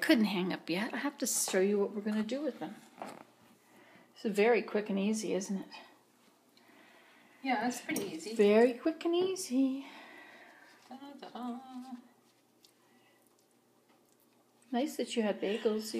couldn't hang up yet. I have to show you what we're going to do with them. It's very quick and easy, isn't it? Yeah, it's pretty easy. Very quick and easy. Da-da-da. Nice that you had bagels.